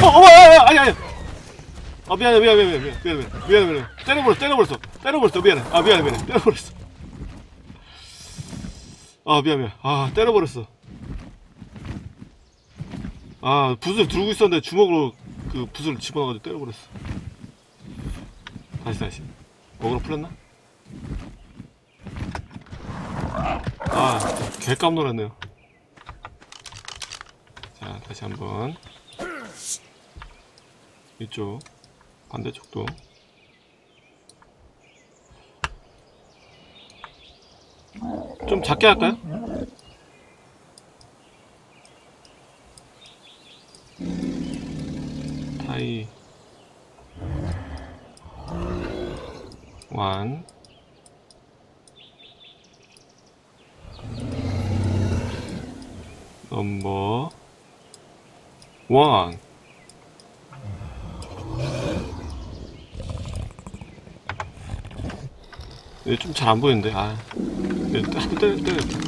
아니 미안해. 때려버렸어. 미안해. 때려버렸어. 미안해. 때려버렸어. 붓을 들고 있었는데 주먹으로 그 붓을 집어넣어가지고 때려버렸어. 다시. 어그로 풀렸나? 개 깜놀랐네요. 자, 다시 한번. 이쪽, 반대쪽도. 좀 작게 할까요? 타이 원 넘버 원. 이게 좀 잘 안 보이는데. 한번 때려야겠다.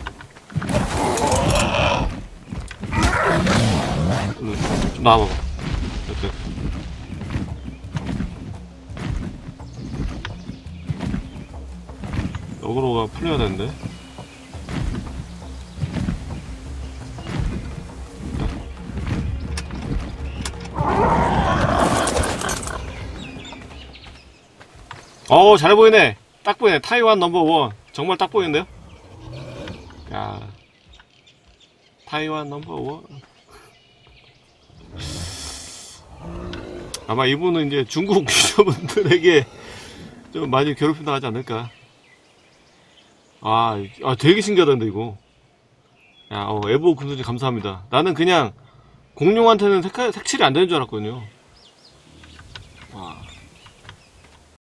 좀 나와봐봐. 이렇게. 어그로가 풀려야 되는데. 잘 보이네. 딱 보이네. 타이완 넘버 원. 정말 딱 보이는데요? 야, 타이완 넘버 원. 아마 이분은 이제 중국 유저분들에게 좀 많이 괴롭힘 당하지 않을까. 되게 신기하던데, 이거. 에보 금손지 감사합니다. 나는 그냥 공룡한테는 색칠이 안 되는 줄 알았거든요.